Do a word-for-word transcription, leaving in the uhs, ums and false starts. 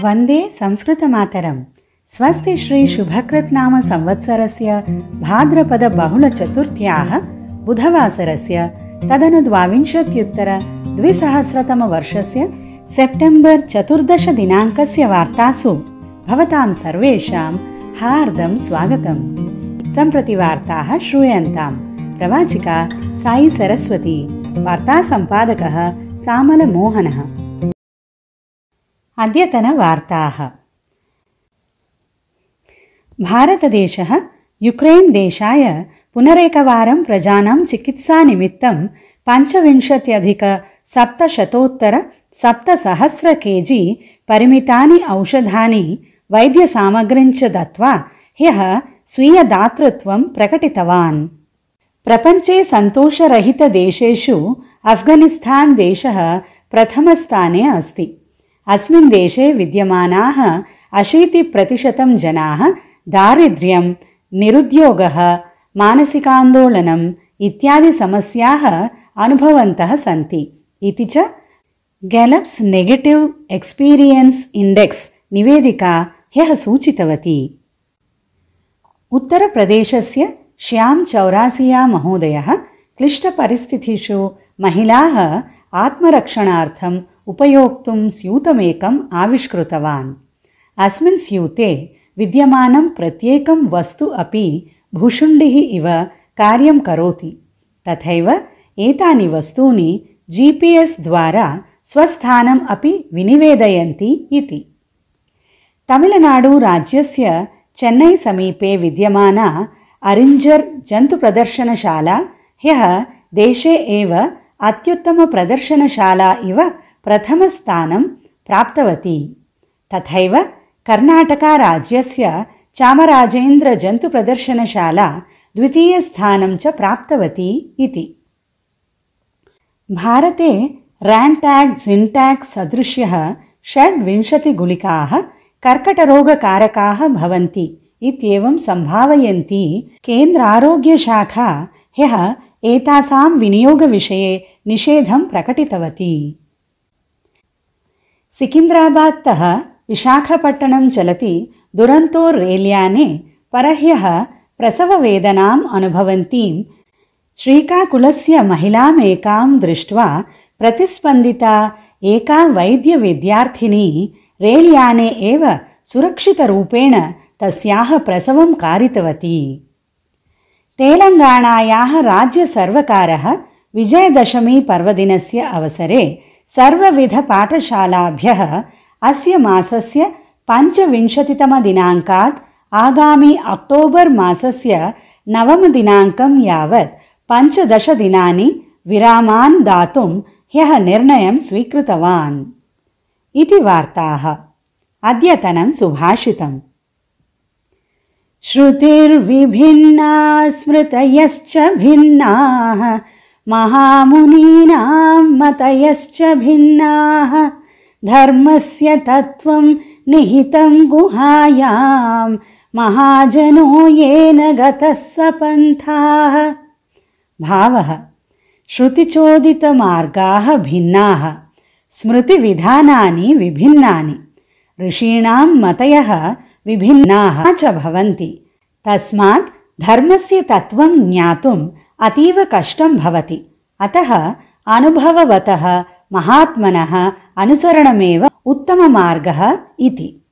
वन्दे संस्कृतमातरम्। स्वस्ति श्री शुभकृत्नाम संवत्सरस्य भाद्रपदबहुलचतुर्थ्याः बुधवासरस्य तदनु द्वाविंशत्युत्तर द्विसहस्रतमवर्षस्य सेप्टेम्बर् चतुर्दश दिनाङ्कस्य वार्तासु भवतां सर्वेषां हार्दं स्वागतम्। सम्प्रति वार्ताः श्रूयन्तां। प्रवाचिका साई सरस्वती, वार्तासम्पादकः सामलमोहनः। अद्यतन वार्ताः। भारतदेशः यूक्रेन् देशाय पुनरेकवारं प्रजानां चिकित्सानिमित्तं पञ्चविंशत्यधिक सप्तशतोत्तर सप्तसहस्र केजी परिमितानि औषधानि वैद्यसामग्रीं च दत्त्वा ह्यः स्वीयदातृत्वं प्रकटितवान्। प्रपञ्चे सन्तोषरहितदेशेषु अफ्घानिस्तान् देशः प्रथमस्थाने अस्ति। अस्मिन् देशे विद्यमानाः अशीतिप्रतिशतं जनाः दारिद्र्यं, निरुद्योगः, मानसिकान्दोलनम् इत्यादि समस्याः अनुभवन्तः सन्ति इति च गैलप्स् नेगेटिव् एक्स्पीरियन्स् इण्डेक्स् निवेदिका ह्यः सूचितवती। उत्तरप्रदेशस्य श्याम चौरासिया महोदयः क्लिष्टपरिस्थितिषु महिलाः आत्मरक्षणार्थम् उपयोक्तुं स्यूतमेकम् आविष्कृतवान्। अस्मिन् स्यूते विद्यमानं प्रत्येकं वस्तु अपि भूषुण्डिः इव कार्यं करोति। तथैव एतानि वस्तूनि जी पी एस् द्वारा स्वस्थानम् अपि विनिवेदयन्ति इति। तमिळुनाडु राज्यस्य चेन्नै समीपे विद्यमाना अरिञ्जर् जन्तुप्रदर्शनशाला ह्यः देशे एव अत्युत्तमप्रदर्शनशाला इव प्रथमस्थानं प्राप्तवती। तथैव कर्णाटकराज्यस्य चामराजेन्द्रजन्तुप्रदर्शनशाला द्वितीयस्थानं च प्राप्तवती इति। भारते रैण्टाक् जिण्टाक् सदृश्यः षड्विंशतिगुलिकाः कर्कटरोगकारकाः भवन्ति इत्येवं सम्भावयन्ती केन्द्रारोग्यशाखा ह्यः एतासां विनियोगविषये निषेधं प्रकटितवती। सिकिन्द्राबादतः विशाखपट्टणं चलति दुरन्तो रेल्याने परह्यः प्रसववेदनाम् अनुभवन्तीं श्रीकाकुलस्य महिलामेकां दृष्ट्वा प्रतिस्पन्दिता एका वैद्यविद्यार्थिनी रेल्याने एव सुरक्षितरूपेण तस्याः प्रसवं कारितवती। तेलङ्गाणायाः राज्यसर्वकारः विजयदशमी पर्वदिनस्य अवसरे सर्वविधपाठशालाभ्यः अस्य मासस्य पञ्चविंशतितमदिनाङ्कात् आगामि अक्टोबर् मासस्य नवमदिनाङ्कं यावत् पञ्चदशदिनानि विरामान् दातुं ह्यः निर्णयं स्वीकृतवान् इति वार्ताः। अद्यतनं सुभाषितम्। श्रुतिर्विभिन्ना स्मृतयश्च भिन्नाः महामुनीनां मतयश्च भिन्नाः धर्मस्य तत्त्वं निहितं गुहायां महाजनो येन गतः स पन्थाः। भावः: श्रुतिचोदितमार्गाः भिन्नाः, स्मृतिविधानानि विभिन्नानि, ऋषीणां मतयः विभिन्नाः च भवन्ति। तस्मात् धर्मस्य तत्त्वं ज्ञातुम् अतीव कष्टं भवति। अतः अनुभववतः महात्मनः अनुसरणमेव उत्तममार्गः इति।